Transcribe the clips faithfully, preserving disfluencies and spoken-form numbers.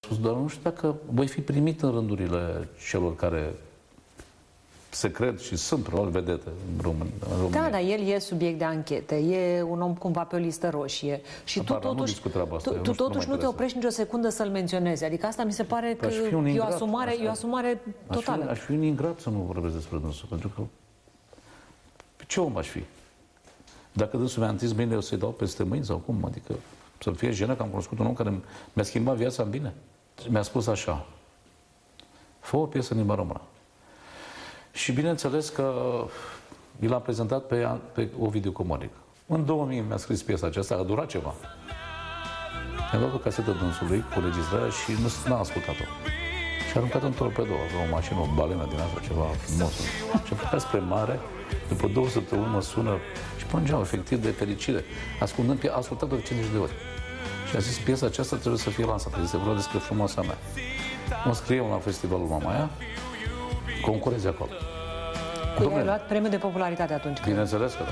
Dar nu știu dacă voi fi primit în rândurile celor care se cred și sunt probabil vedete în România. Da, dar el e subiect de anchetă, e un om cumva pe o listă roșie. Și tu totuși, tu, tu totuși nu te oprești nicio secundă să-l menționezi. Adică asta mi se pare că e o asumare, e o asumare totală. Aș fi, aș fi un ingrat să nu vorbesc despre dânsul, pentru că ce om aș fi? Dacă dânsul mi-a întins mâinile, o să-i dau peste mâini sau cum? Adică să-mi fie jenă că am cunoscut un om care mi-a schimbat viața în bine. Mi-a spus așa: fă o piesă în limba română. Și bineînțeles că i l-am prezentat pe, pe Ovidiu Comoric. În două mii mi-a scris piesa aceasta, a durat ceva. Mi-a dat o casetă dânsului cu registrarea și nu n-a ascultat-o. Și a aruncat în torpedo, avea o mașină, o balenă din asta, ceva frumos. Și a plecat spre mare, după două săptămâni mă sună și plângeam efectiv de fericire. Ascultând, a ascultat-o de cincizeci de ori. Și a zis, piesa aceasta trebuie să fie lansată. Este vorba despre frumoasa mea. Mă scriem la festivalul Mamaia, concurezi acolo. Cu el ai luat premiul de popularitate atunci? Bineînțeles că da.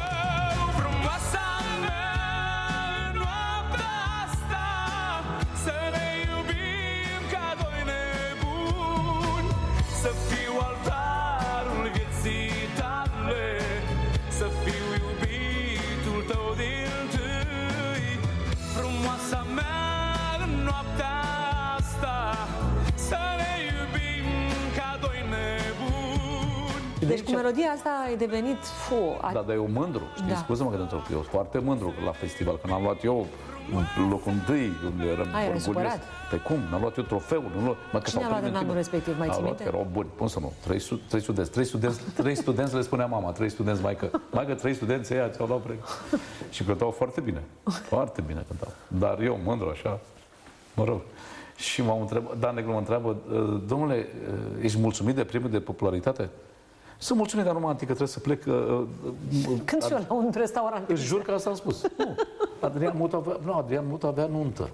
Deci cu melodia asta ai devenit fu. A... Da, dar eu mândru, știi, da. Scuze-mă că te întreb, eu foarte mândru la festival, când am luat eu locul întâi, unde eram orgolios. Pe cum? N-am luat eu trofeul. Nu luat... Cine a luat în anul respectiv, mai ții minte? Erau buni, cum să nu? Trei, trei studenți, trei studenți, trei studenți le spunea mama, trei studenți, maică, maică, trei studenți ăia ți-au luat premiu. Și cântau foarte bine, foarte bine cântau. Dar eu, mândru așa, mă rog. Și m-am întrebat, Dan Negru mă întreabă, domnule, ești mulțumit de premiul de popularitate? Sunt mulțumit, dar nu mă antic că trebuie să plec. Uh, Când și eu la un restaurant. Îți jur că asta am spus. Nu. Adrian Mutu avea, nu, Adrian Mutu avea nuntă.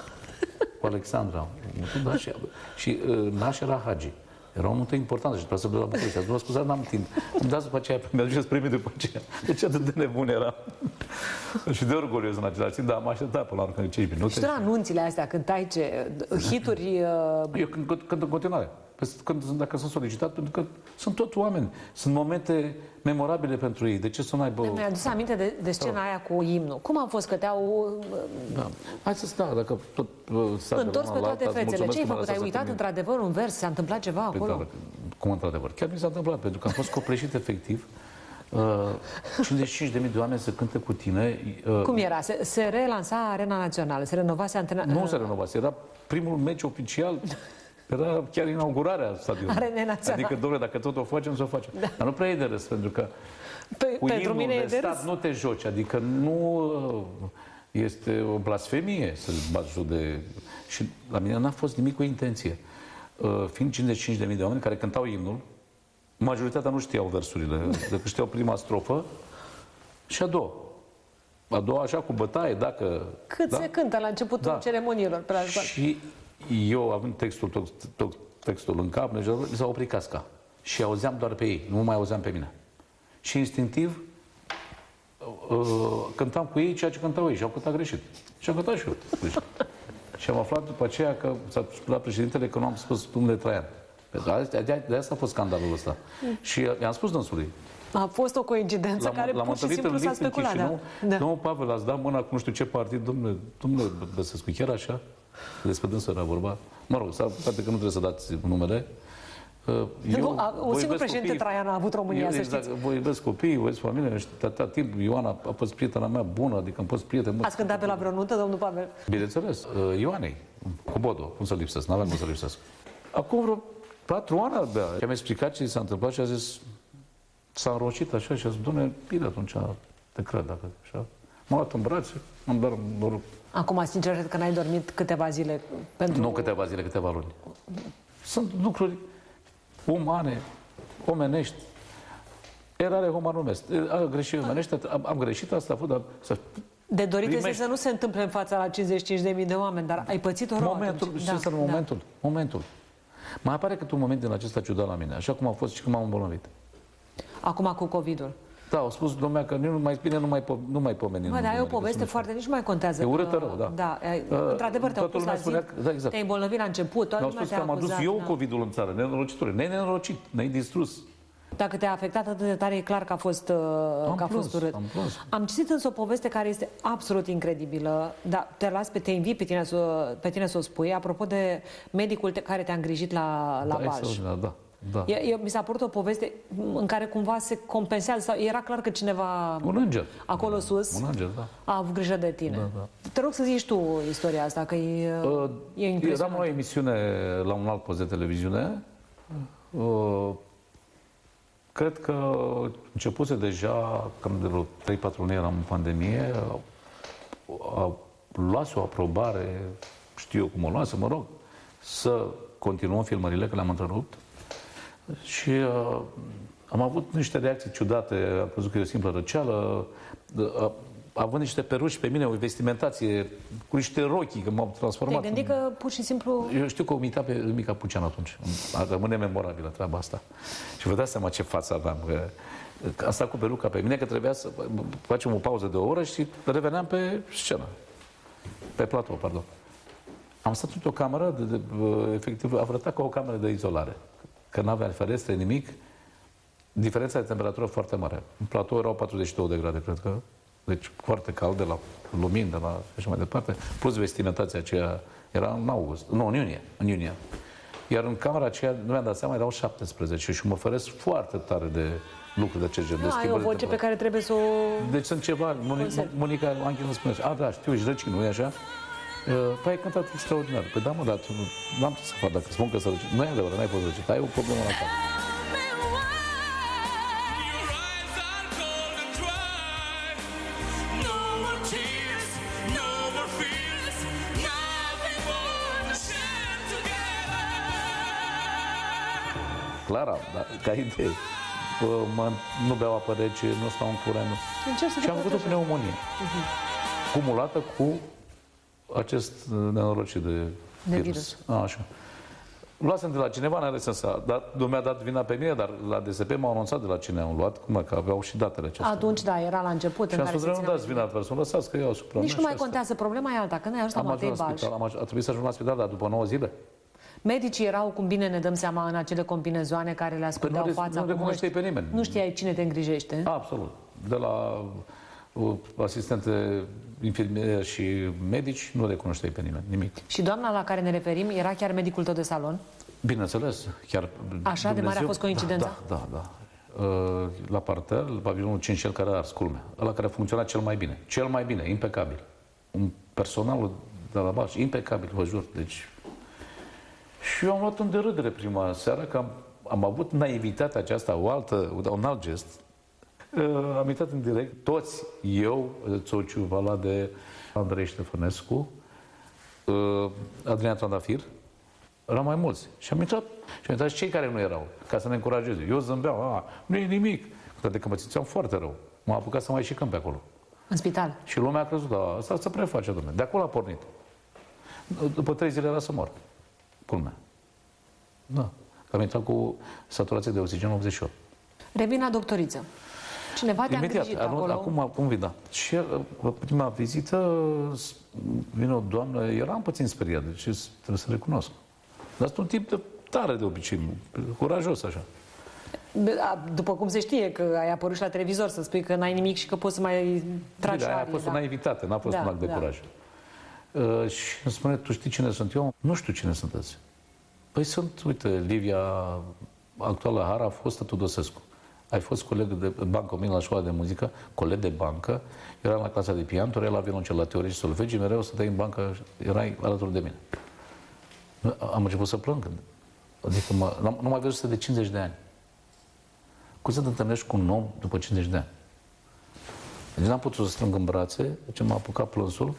Cu Alexandra. Da, și și uh, naș era Hagi. Era o nuntă importantă și trebuia să plec la București. Azi, nu mă scuzați, n-am timp. Îmi dați după aceea, mi-aduceți premii după aceea. Deci atât de nebun era. Și de orgolios în același timp, dar m-a așteptat până la urmă cinci minute. Și tu la anunțile astea, când ai ce hituri... Uh... Eu cânt, cânt în continuare. Când, dacă sunt solicitat, pentru că sunt tot oameni. Sunt momente memorabile pentru ei. De ce să nu aibă... Mi-a adus aminte de, de scena da. aia cu imnul. Cum a fost că te-au... Da. Hai să stai, dacă tot... Întors pe toate fețele. Ce ai făcut? Ai uitat într-adevăr un vers? S-a întâmplat ceva acolo? Da, cum într-adevăr? Chiar mi s-a întâmplat, pentru că am fost copleșit efectiv. Uh, cincizeci și cinci de mii de oameni să cânte cu tine. Uh, Cum era? Se, se relansa Arena Națională, se renovase antena... Nu se renovase, era primul meci oficial. Era chiar inaugurarea stadionului. Adică, domnule, dacă tot o facem, să o facem. Da. Dar nu prea e de râs, pentru că pe, cu pentru mine de e de stat râs. Nu te joci. Adică nu este o blasfemie să-ți bați joc de... Și la mine n-a fost nimic cu intenție. Fiind cincizeci și cinci de mii de oameni care cântau imnul, majoritatea nu știau versurile, decât știau prima strofă și a doua. A doua așa cu bătaie, dacă... Cât da? se cântă la începutul da. ceremoniilor pe la școală. Și eu, având textul, tot, tot textul în cap, mi s-a oprit casca. Și auzeam doar pe ei, nu mai auzeam pe mine. Și instinctiv uh, cântam cu ei ceea ce cântau ei și au cântat greșit. Și am cântat și eu greșit. Și am aflat după aceea că s-a spus președintele că nu am spus domnule Traian. De, de asta a fost scandalul ăsta. Și i-am spus dânsului. A fost o coincidență care pur și simplu s-a speculat. Da. Da. Domnul Pavel, ați dat mâna cu nu știu ce partid, domnule, domnule Băsescu, chiar așa? Despre dânsul era vorba. Mă rog, sau poate că nu trebuie să dați numele. Eu, a, un singur președinte copii, Traian a avut România, eu, să știți. Exact, voi iubesc copiii, voi iubesc familia, și atâta timp Ioana a fost prietena mea bună, adică am fost prieten. Ați cântat pe la vreo nuntă, domnul Pavel? Bineînțeles, Ioanei, cu Bodo, cum să lipsesc, n-aveam cum să lipsesc. Acum vreo patru ani abia. Și am explicat ce s-a întâmplat și a zis, s-a înrocit așa și a zis, doamne, bine atunci, te cred, dacă așa. M-a luat în brațe, am dat noroc. Acum, sincer, cred că n-ai dormit câteva zile pentru... Nu câteva zile, câteva luni. Sunt lucruri umane, omenești. Erare umar numesc. A greșit omenește, am, am greșit, asta a fost, dar să... De dorit primești... este să nu se întâmple în fața la cincizeci și cinci de mii de oameni, dar ai pățit o rău momentul, atunci. Ce da, înseamnă momentul? Da. Momentul. Mai apare cât un moment din acesta ciudat la mine, așa cum a fost și când m-am îmbolnăvit. Acum cu COVID-ul. Da, au spus lumea că nu mai bine nu mai, po nu mai pomenim. Mă, dar e o poveste foarte, nici mai contează. E urâtă rău, da. Da, uh, într-adevăr te-au pus la zi, că, da, exact. Te-ai îmbolnăvit la început, toată lumea te-a acuzat. Am adus eu da. COVID-ul în țară, nenorocitor, nenorocit, ne-ai distrus. Dacă te-a afectat atât de tare, e clar că a fost, am că a plâns, fost urât. Am, am citit însă o poveste care este absolut incredibilă, dar te las pe, te invit pe tine să, pe tine să o spui, apropo de medicul te, care te-a îngrijit la, la da, Balș. Da, da. E, e, mi s-a părut o poveste în care cumva se compensează, sau era clar că cineva un înger. acolo sus un înger, da. a avut grijă de tine. Da, da. Te rog să zici tu istoria asta, că e, uh, e impresionant. Eram la o emisiune la un alt post de televiziune. Uh, Cred că începuse deja, cam de vreo trei patru luni eram în pandemie, a, a luase o aprobare, știu eu cum o luase, mă rog, să continuăm filmările, că le-am întrerupt. Și a, am avut niște reacții ciudate, am crezut că e o simplă răceală, a, având niște peruși pe mine, o vestimentație cu niște rochii, că m-au transformat. Te-ai gândit în... că pur și simplu... Eu știu că o imita pe Mica Pucean atunci. Rămâne memorabilă treaba asta. Și vă dați seama ce față aveam. Că, că asta cu peruca pe mine, că trebuia să facem o pauză de o oră și reveneam pe scenă. Pe platou, pardon. Am stat într-o cameră, de, de, efectiv, arătat ca o cameră de izolare. Că n-avea ferestre, nimic. Diferența de temperatură foarte mare. În platou erau patruzeci și două de grade, cred că. Deci foarte cald, de la lumini, de la așa mai departe. Plus vestimentația aceea era în august, nu, în iunie, în iunie. Iar în camera aceea, nu mi-am dat seama, erau șaptesprezece și mă oferesc foarte tare de lucruri de acest gen. Da, ai o voce pe care trebuie să o... Deci sunt ceva, Monica Anghel îmi spune, a, da, știu, ești răcit, nu e așa? Păi ai cântat extraordinar. Păi da, mă, dar n-am ce să fac dacă spun că să răcit. Nu e adevărat, n-ai fost răcit, ai o problemă la cap. Clara, dar ca idee. Mă, nu beau apă rece, nu stau în curent. Și am făcut o pneumonie. Uh-huh. Cumulată cu acest nenorocit de, de virus. virus. A, așa. Luasem de la cineva, n-are sens să... Dar nu mi-a dat vina pe mine, dar la D S P m-au anunțat de la cine am luat, cum că aveau și datele acestea. Atunci, da, era la început. Și am spus, nu dați vina persoană, lăsați că eu asupra Nici nu mai contează, problema e alta. Când ai ajuns la Matei Balș. A trebuit să ajung la spital, dar după nouă zile. Medicii erau, cum bine ne dăm seama, în acele combinezoane care le ascundeau păi fața. Nu recunoșteai pe nimeni. Nu știai cine te îngrijește. Absolut. De la uh, asistente, infirmiere și medici, nu recunoșteai pe nimeni, nimic. Și doamna la care ne referim era chiar medicul tău de salon? Bineînțeles. Chiar Așa Dumnezeu... de mare a fost coincidența? Da, da, da. da. Uh, la parter, la pavilionul cinci, cel care a ars, culmea. Ăla care a funcționat cel mai bine. Cel mai bine, impecabil. Un personal de la Balș, impecabil, vă jur. Deci... Și eu am luat în derâdere prima seară, că am, am avut naivitatea aceasta, o altă, un alt gest. Uh, am intrat în direct, toți, eu, Țociu, Valade, Andrei Ștefănescu, uh, Adrian Trandafir, erau mai mulți. Și am intrat, și am intrat și cei care nu erau, ca să ne încurajeze. Eu zâmbeam, a, nu e nimic. Toate că mă simțeam foarte rău. M-am apucat să mai ieși cânt pe acolo. În spital. Și lumea a crezut, da, asta se preface, domnule. De acolo a pornit. După trei zile era să mor. Culmea. Da. Am intrat cu saturație de oxigen optzeci și opt. Revin la doctoriță. Cineva te-a îngrijit acolo? Acum, acum vin, da. Și la prima vizită vine o doamnă, eram puțin speriat, deci trebuie să recunosc. Dar sunt un tip de tare de obicei, curajos așa. După cum se știe că ai apărut și la televizor să spui că n-ai nimic și că poți să mai tragi arie. A fost da. o naivitate, n-a fost da, un act de da. curaj. Uh, și îmi spune, tu știi cine sunt eu? Nu știu cine sunteți. Păi sunt, uite, Livia, actuala Hara, a fost Tudosescu. Ai fost coleg de bancă cu mine la școala de muzică, coleg de bancă, eram la clasa de pian, tu erai la violoncel, la teorie și solfegii, mereu stăteai în bancă, erai alături de mine. Am început să plâng. Adică mă, nu mai văzut de cincizeci de ani. Cum să te întâlnești cu un om după cincizeci de ani? Deci n-am putut să strâng în brațe, deci m-a apucat plânsul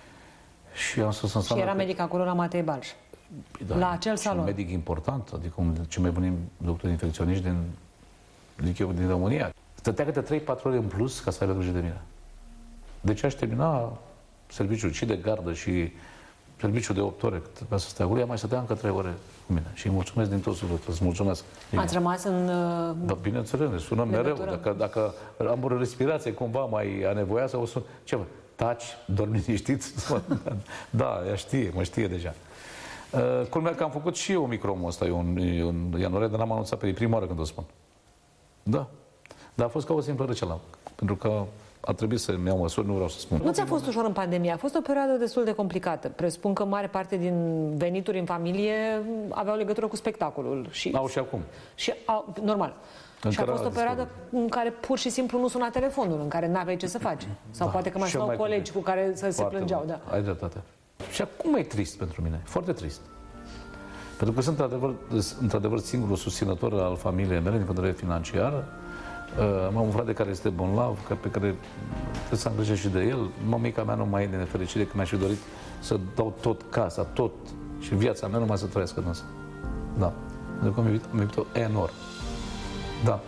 și am spus în sală. Și era că... medic acolo la Matei Balș. Da, la acel salon. Un medic important, adică un cei mai buni doctori infecționiști din, zic eu, din România. Stătea câte trei patru ore în plus ca să aibă grijă de mine. Deci aș termina serviciul și de gardă și serviciu de opt ore, că trebuia să stea acolo, ea mai stătea încă trei ore cu mine. Și îi mulțumesc din tot sufletul, îți mulțumesc. Ați rămas în... Da, bineînțeles, ne sunăm mereu. Dacă, dacă am o respirație cumva mai anevoioasă, o sun. Ce vă? Taci, dormi liniștit? Da, ea știe, mă știe deja. Uh, culmea că am făcut și eu micromul ăsta, eu în, în ianuarie, dar n-am anunțat pe ei prima oară când o spun. Da. Dar a fost ca o simplă răceală. Pentru că a trebuit să-mi iau măsuri, nu vreau să spun. Nu ți-a fost ușor în pandemie? A fost o perioadă destul de complicată. Presupun că mare parte din venituri în familie aveau legătură cu spectacolul. Și, au și acum. Și, au, normal. În și a fost o perioadă în care pur și simplu nu suna telefonul, în care n-aveai ce să faci. Sau da, poate că mai sunau colegi cu care să se plângeau. Da. Ai dreptate. Și acum e trist pentru mine. Foarte trist. Pentru că sunt într-adevăr, într-adevăr singurul susținător al familiei mele din punct de vedere financiar. Uh, am un frate care este bolnav, pe care trebuie să îngrijesc și de el. Mămica mea nu mai e de nefericire, că mi-aș fi dorit să dau tot casa, tot. Și viața mea numai să trăiască în asta. Da. Pentru că mi-am iubit-o enorm. Da.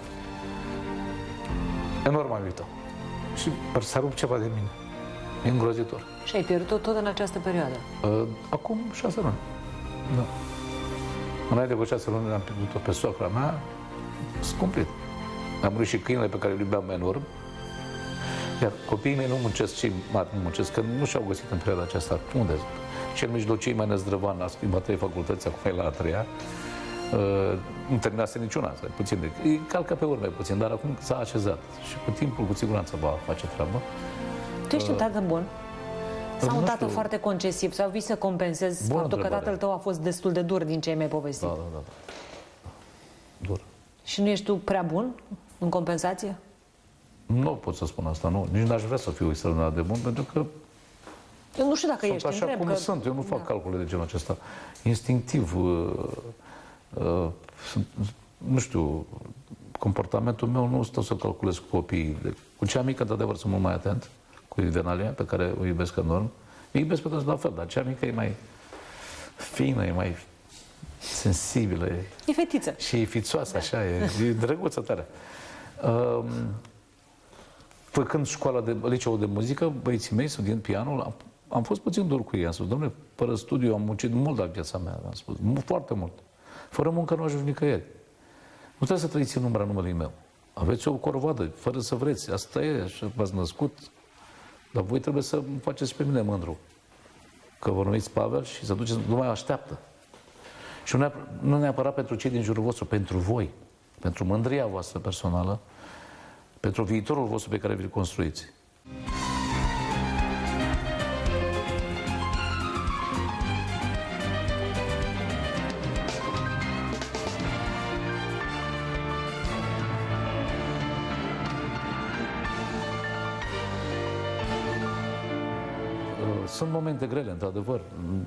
Enorm am iubit-o. Și s-a rupt ceva de mine. E îngrozitor. Și ai pierdut-o tot în această perioadă? Uh, acum șase luni. Da. Înainte cu șase luni am pierdut-o pe soacra mea. Scumplit. Am murit și câinele pe care îl iubeam enorm. Iar copiii mei nu muncesc, cei mari nu muncesc, că nu și-au găsit în perioada aceasta. Unde? Cel mijlociu, mai năzdrăvan, a schimbat trei facultăți, acum e la a treia. Uh, nu terminase niciuna, puțin de... Îi calcă pe urme puțin, dar acum s-a așezat. Și cu timpul, cu siguranță, va face treabă. Tu ești uh, un tată bun? Sau un tată foarte concesiv? Sau vii să compensezi faptul întrebare. Că tatăl tău a fost destul de dur din ce ai mai povestit? Da, da, da. da. Dur. Și nu ești tu prea bun în compensație? Nu pot să spun asta, nu. Nici n-aș vrea să fiu extraordinar de bun, pentru că eu nu știu dacă sunt ești, așa cum că... sunt, eu nu fac da. calcule de genul acesta. Instinctiv, uh, uh, sunt, nu știu, comportamentul meu nu stau să calculez cu copiii. Cu cea mică, de adevăr, sunt mult mai atent, cu Ivenalia, pe care o iubesc enorm. Îi iubesc pe toți la fel, dar cea mică e mai fină, e mai sensibilă. E, e fetiță. Și e fițoasă, da. așa, e, e drăguță tare. Um, făcând școala de liceu de muzică, băieții mei, studiind pianul, am, am fost puțin dur cu ei. Am spus, dom'le, fără studiu am muncit mult la viața mea, am spus, foarte mult. Fără muncă nu ajungi nicăieri. Nu trebuie să trăiți în umbra numelui meu. Aveți o corvoadă, fără să vreți. Asta e, așa v-ați născut. Dar voi trebuie să mă faceți pe mine mândru. Că vă numiți Pavel și să duceți, nu mai așteaptă. Și nu neapărat pentru cei din jurul vostru, pentru voi. Pentru mândria voastră personală, pentru viitorul vostru pe care vi-l construiți. Sunt momente grele, într-adevăr.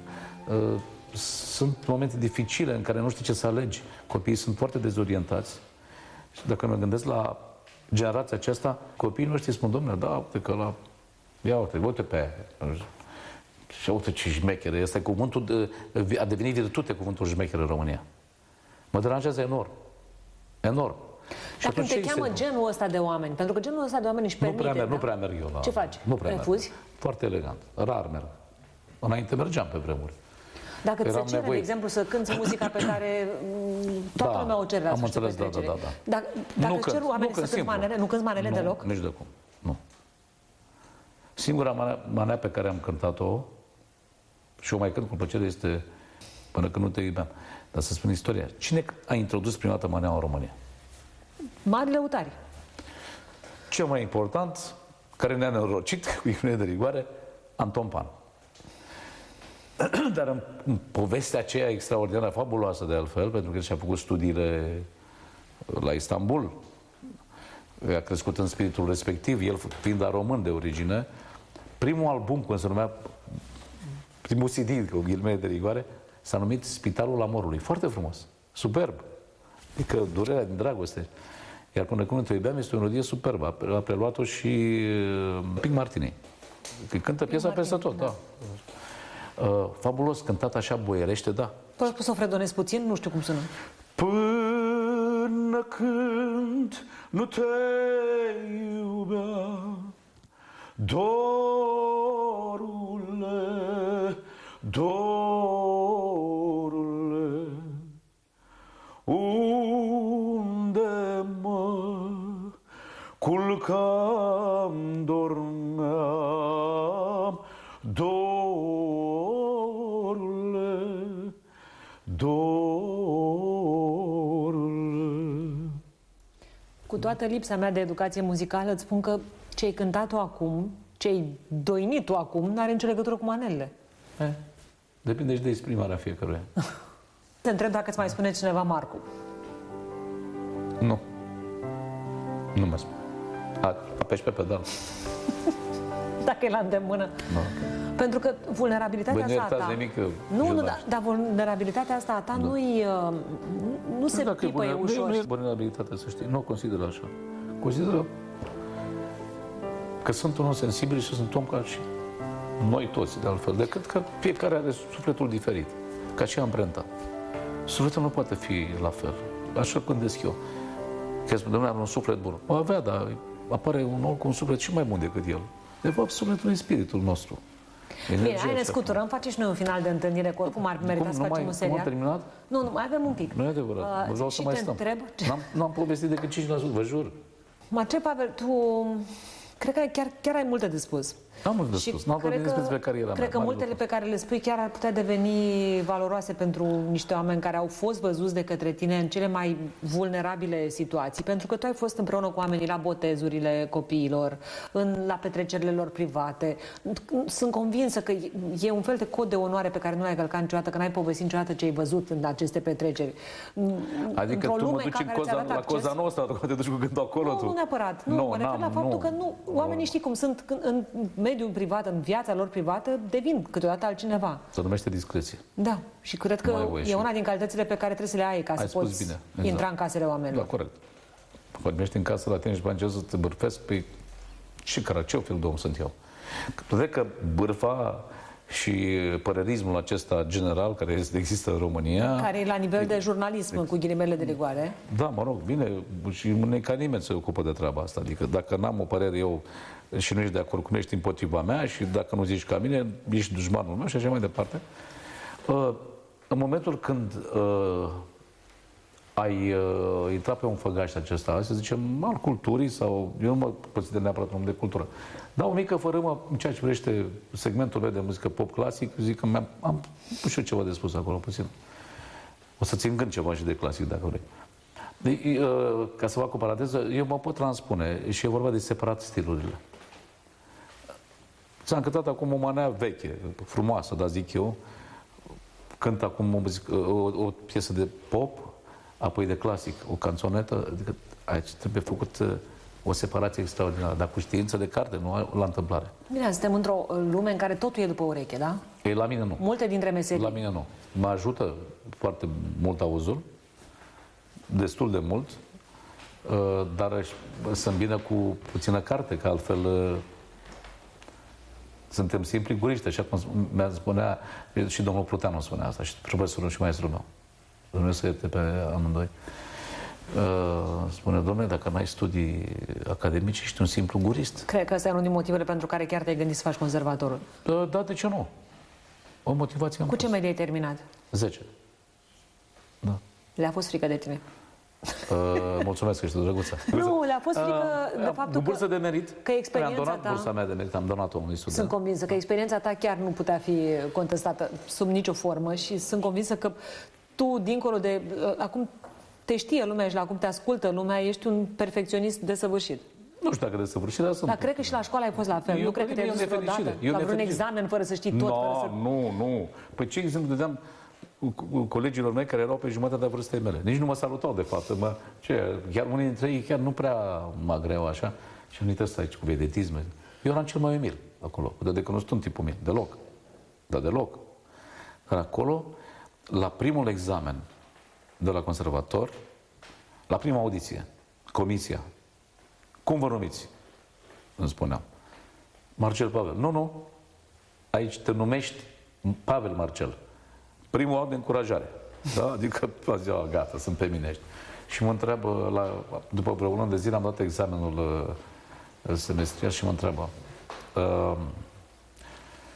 Sunt momente dificile în care nu știi ce să alegi. Copiii sunt foarte dezorientați. Și dacă mă gândesc la generația aceasta, copiii noștri spun, domnule, da, uite că la... Ia uite, uite pe aia. Și uite ce șmecheră. Este cuvântul de... a devenit virtute cuvântul șmecher în România. Mă deranjează enorm. Enorm. Dar când te cheamă genul ăsta de oameni, pentru că genul ăsta de oameni își permite... Nu prea merg, da? nu prea merg eu la... Ce faci? Nu prea Refuzi? Merg. Foarte elegant. Rar merg. Înainte mergeam pe vremuri. Dacă ți se cere, nevoie... de exemplu, să cânti muzica pe care toată da, lumea o cere la am înțeles, da, da, da, da. Dacă, dacă cer oamenii să cânti manele, nu cânti manele nu, deloc? Nici de cum. Nu. Singura manea, manea pe care am cântat-o și o mai cânt cu plăcere este Până când nu te iubeam. Dar să spun istoria. Cine a introdus prima dată maneaua în România? Mari lăutari. Cel mai important, care ne-a nenorocit cu icoane de rigoare, Anton Pan. Dar în, în povestea aceea extraordinară, fabuloasă de altfel, pentru că și-a făcut studiile la Istanbul, a crescut în spiritul respectiv, el fiind la român de origine, primul album, cum se numea, primul C D, cu ghilimele de rigoare, s-a numit Spitalul Amorului. Foarte frumos, superb. Adică durerea din dragoste. Iar Până când nu te iubeam este o melodie superbă. A preluat-o și Pink Martini. Că cântă piesa peste tot, da. Uh, fabulos, cântat așa boierește, da. Poți să o fredonezi puțin? Nu știu cum sună. Până când nu te iubeam, dorule, dorule, unde mă culcam, dormeam, dorule, dorule. Cu toată lipsa mea de educație muzicală, îți spun că ce-ai cântat-o acum, ce-ai doinit-o acum, n-are nicio legătură cu manelele. Eh, depinde și de exprimarea fiecăruia. Te întreb dacă îți mai spune cineva Marcu. Nu. Nu mă spune. Apeși pe pedal. Dacă e la îndemână. Nu. Pentru că vulnerabilitatea Bă, asta a ta... de mică, nu, nu, dar da, vulnerabilitatea asta a ta da. nu-i... Uh, nu se pipăie ușor. Nu e vulnerabilitatea, să știi. Nu o consider așa. Consider că sunt un om sensibil și sunt om ca și noi toți, de altfel. Decât că fiecare are sufletul diferit. Ca și amprenta. Sufletul nu poate fi la fel. Așa gândesc eu. Că spune, domnule, am un suflet bun. O avea, dar apare un om cu un suflet și mai bun decât el. De fapt, sufletul e spiritul nostru. Bine, hai ne scuturăm, face și noi un final de întâlnire, cu oricum ar merita să facem un serial. Cum am terminat? Nu, nu, mai avem un pic. Nu e adevărat, uh, vreau să mai stăm. N-am povestit decât cinci la sută, vă jur. Mă întreb, Pavel, tu cred că chiar, chiar ai multe de spus. Am multe de spus, n-am vorbit despre cariera mea. Cred că multele lucruri pe care le spui chiar ar putea deveni valoroase pentru niște oameni care au fost văzuți de către tine în cele mai vulnerabile situații, pentru că tu ai fost împreună cu oamenii la botezurile copiilor, în, la petrecerile lor private. Sunt convinsă că e un fel de cod de onoare pe care nu l-ai călcat niciodată, că n-ai povestit niciodată ce ai văzut în aceste petreceri. Adică tu mă duci în coza, la Coza Nostra, când te duci cu gândul acolo. Nu, tu. nu neapărat. Nu, nu mă refer la faptul nu, că nu, oamenii știi cum sunt în mediul privat, în viața lor privată, devin câteodată altcineva. Se numește discreție. Da. Și cred că e una din calitățile pe care trebuie să le ai ca să poți bine. Exact. Intra în casele oamenilor. Da, corect. Vorbești în casă la tine și bani să te bârfesc, pe ce care, ce fel de om sunt eu? Cred că bârfa și părerismul acesta general care există în România... Care e la nivel e, de jurnalism, e, cu ghilimele de rigoare. Da, mă rog, bine, și nu e ca nimeni să se ocupă de treaba asta. Adică dacă n-am o părere eu și nu ești de acord cu mine, ești împotriva mea și dacă nu zici ca mine, ești dușmanul meu și așa mai departe. Uh, în momentul când uh, ai uh, intrat pe un făgaș acesta, să zicem, al culturii sau... Eu nu mă consider neapărat un om de cultură. Dar o mică fărâmă în ceea ce privește segmentul meu de muzică pop clasic, zic că am, am nu știu ceva de spus acolo, puțin. O să țin gând ceva și de clasic, dacă vrei. De, uh, ca să fac o paranteză, eu mă pot transpune și e vorba de separat stilurile. Ți-am cântat acum o manea veche, frumoasă, dar zic eu, cânt acum o, muzică, o, o piesă de pop, apoi de clasic, o canțonetă, adică aici trebuie făcut o separație extraordinară, dar cu știință de carte, nu la întâmplare. Bine, suntem într-o lume în care totul e după ureche, da? E, la mine nu. Multe dintre meserii. La mine nu. Mă ajută foarte mult auzul, destul de mult, dar să îmbină cu puțină carte, că altfel suntem simpli guriști, așa cum mi-a spunea și domnul Pluteanu spunea asta, și profesorul și maestrul meu. Dumnezeu să ierte pe amândoi. Uh, spune, domnule, dacă n-ai studii academice, ești un simplu gurist. Cred că ăsta e unul din motivele pentru care chiar te-ai gândit să faci conservatorul. Uh, da, de ce nu? O motivație am Cu ce medie ai terminat? zece. Da. Le-a fost frică de tine? Uh, mulțumesc că ești drăguță. Nu, le-a fost frică uh, de faptul că... bursă de merit. Că experiența mi-am donat ta... bursa mea de merit, am donat-o unui student. Sunt convinsă că experiența ta chiar nu putea fi contestată sub nicio formă și sunt convinsă că tu, dincolo de... Uh, acum te știe lumea și la acum te ascultă lumea, ești un perfecționist desăvârșit. Nu știu dacă desăvârșit, dar sunt... Dar cred că și la școală ai fost la fel. Eu nu cred că te-ai dus vreodată la vreun examen fără să știi tot. No, fără să... Nu, nu. Păi ce exemplu dădeam colegilor mei care erau pe jumătatea vârstei mele? Nici nu mă salutau, de fapt. Mă, ce, chiar unii dintre ei chiar nu prea mă agreau așa. Și am venit ăsta aici cu vedetisme. Eu eram cel mai umil acolo. De că nu sunt un tip umil. Deloc. Dar deloc. Dar acolo, la primul examen de la conservator, la prima audiție, comisia, cum vă numiți? Îmi spuneam. Marcel Pavel. Nu, nu. Aici te numești Pavel Marcel. Primul an de încurajare. Da? Adică, ziua, gata, sunt pe mine. Și mă întreabă, la, după vreo un an de zile am dat examenul uh, semestrial și mă întreabă uh,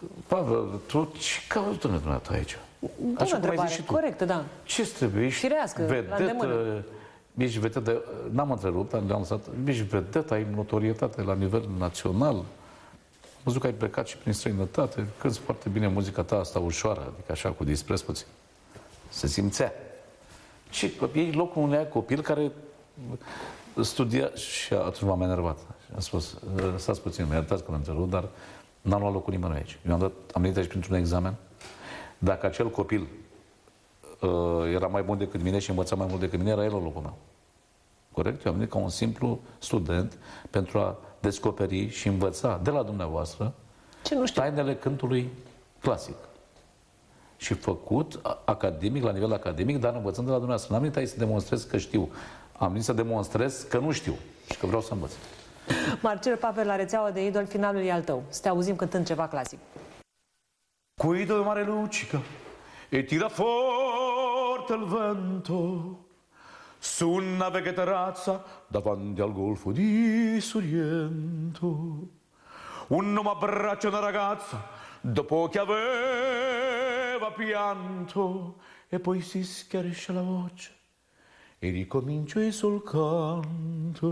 Pavel, tu ce cauți dumneavoastră aici? Așa cum întrebare, ai zis și tu. Corectă, da. Ce-ți trebuie? Ești firească, vedetă, ești vedetă, n-am întrerupt, am lăsat, ești vedetă, ai notorietate la nivel național. Am văzut că ai plecat și prin străinătate, cânti foarte bine muzica ta asta ușoară, adică așa, cu dispres puțin. Se simțea. Și e locul unui copil care studia și atunci m-am enervat. Am spus, stați puțin, mă iertați că mă întrerup, dar n-am luat locul nimănui aici. Eu am, dat, am venit aici printr-un examen. Dacă acel copil uh, era mai bun decât mine și învăța mai mult decât mine, era el la locul meu. Corect? Eu am venit ca un simplu student pentru a descoperi și învăța de la dumneavoastră ce nu știu. tainele cântului clasic. Și făcut academic, la nivel academic, dar învățând de la dumneavoastră. N-am venit aici să demonstrez că știu. Am venit să demonstrez că nu știu și că vreau să învăț. Marcel Pavel, la rețeaua de idol, finalul e al tău. Să te auzim cântând ceva clasic. Guido mare luccica e tira forte il vento su una vecchia terrazza davanti al golfo di Sorrento. Un uomo abbraccia una ragazza dopo che aveva pianto e poi si schiarisce la voce e ricomincia il sul canto.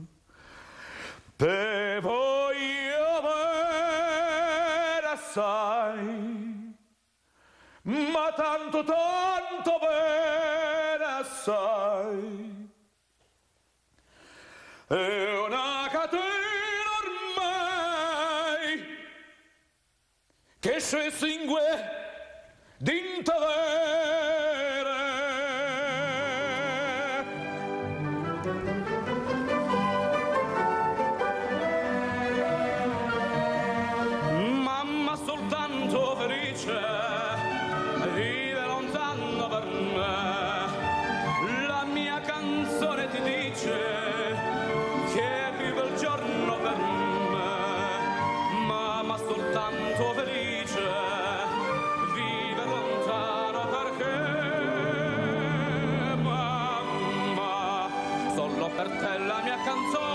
Te voglio bene assai, ma tanto, tanto bene assai. È una catena ormai che si estingue d'intavere. Mamma soltanto felice vive lontano per me. La mia canzone ti dice che arriva il giorno per me. Mamma soltanto felice vive lontano perché mamma solo per te la mia canzone